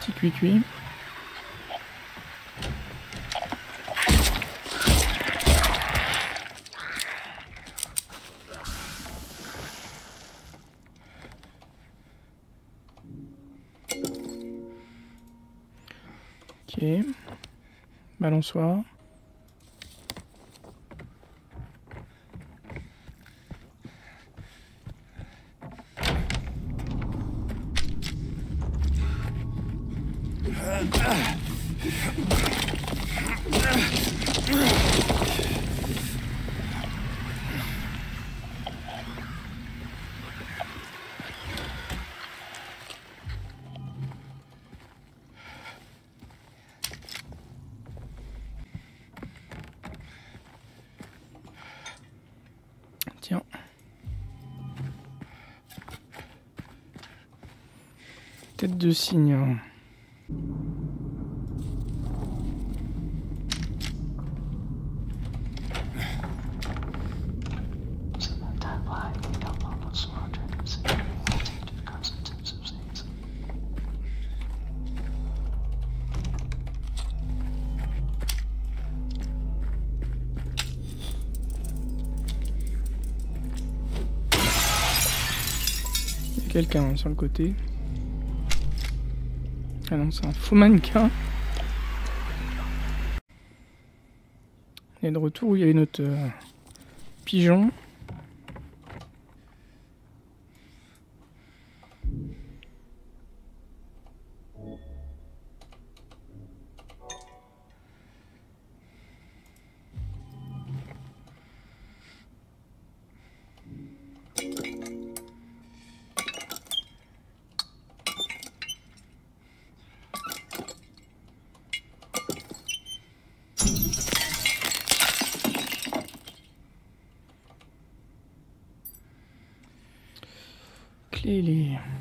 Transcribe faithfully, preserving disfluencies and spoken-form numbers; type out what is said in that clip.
petit cuit-cuit. Ok. Balançoire. Tiens. Tête de cygne. Quelqu'un sur le côté. Ah non, c'est un faux mannequin. Et de retour, il y avait notre euh, pigeon. Clé, les...